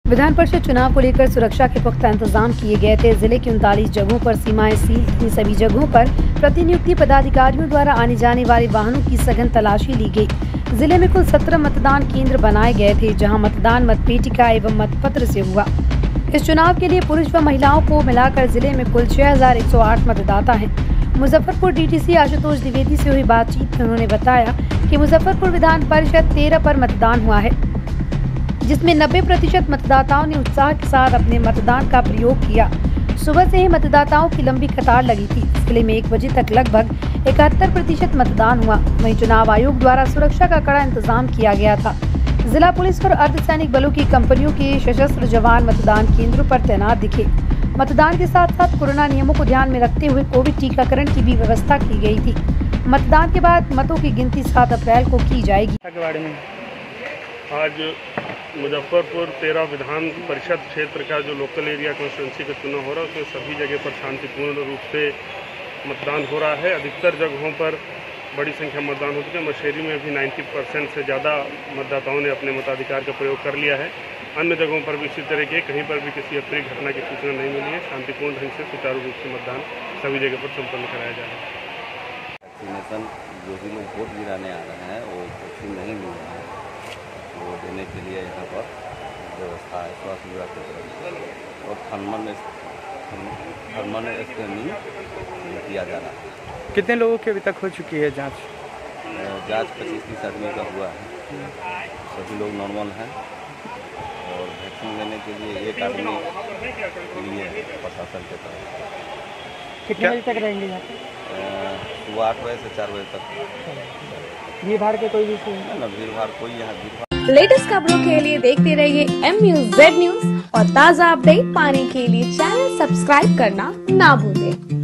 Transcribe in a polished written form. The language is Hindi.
विधान परिषद चुनाव को लेकर सुरक्षा के पुख्ता इंतजाम किए गए थे। जिले की 39 जगहों पर सीमाएं सील थी। सभी जगहों पर प्रतिनियुक्ति पदाधिकारियों द्वारा आने जाने वाले वाहनों की सघन तलाशी ली गई। जिले में कुल 17 मतदान केंद्र बनाए गए थे, जहां मतदान मतपेटिका एवं मतपत्र से हुआ। इस चुनाव के लिए पुरुष व महिलाओं को मिलाकर जिले में कुल 6108 मतदाता हैं। मुजफ्फरपुर डीटीसी आशुतोष द्विवेदी से हुई बातचीत में उन्होंने बताया कि मुजफ्फरपुर विधान परिषद 13 पर मतदान हुआ है, जिसमें 90% मतदाताओं ने उत्साह के साथ अपने मतदान का प्रयोग किया। सुबह से ही मतदाताओं की लंबी कतार लगी थी। जिले में 1 बजे तक लगभग 71% मतदान हुआ। वहीं चुनाव आयोग द्वारा सुरक्षा का कड़ा इंतजाम किया गया था। जिला पुलिस और अर्धसैनिक बलों की कंपनियों के सशस्त्र जवान मतदान केंद्रों पर तैनात दिखे। मतदान के साथ साथ कोरोना नियमों को ध्यान में रखते हुए कोविड टीकाकरण की भी व्यवस्था की गई थी। मतदान के बाद मतों की गिनती 7 अप्रैल को की जाएगी। आज मुजफ्फरपुर 13 विधान परिषद क्षेत्र का जो लोकल एरिया कॉन्स्टिट्यूंसी का चुनाव हो रहा है, उसमें सभी जगह पर शांतिपूर्ण रूप से मतदान हो रहा है। अधिकतर जगहों पर बड़ी संख्या मतदान हो चुके हैं। मशहरी में भी 90% से ज़्यादा मतदाताओं ने अपने मताधिकार का प्रयोग कर लिया है। अन्य जगहों पर भी इसी तरह के कहीं पर भी किसी अप्रिय घटना की सूचना नहीं मिली है। शांतिपूर्ण ढंग से सुचारू रूप से मतदान सभी जगह पर संपन्न कराया जा रहा है। वैक्सीनेशन जो भी लोग वोट गिराने आ रहे हैं वो वैक्सीन नहीं मिल रहा है, वो देने के लिए यहाँ पर व्यवस्था है स्वास्थ्य विभाग की तरफ से, और थर्मल स्कैनिंग किया जा रहा है। कितने लोगों की अभी तक हो चुकी है जांच? जांच 25-30 आदमी का हुआ है। सभी लोग नॉर्मल हैं और वैक्सीन लेने के लिए एक आदमी लिए प्रशासन के तरफ। कितने बजे तक रहेंगे यहाँ पे? सुबह 8 बजे से 4 बजे तक। भीड़ भाड़ के कोई भी ना भीड़ भाड़ कोई यहाँ भीड़। लेटेस्ट खबरों के लिए देखते रहिए MUZ न्यूज और ताज़ा अपडेट पाने के लिए चैनल सब्सक्राइब करना ना भूलें।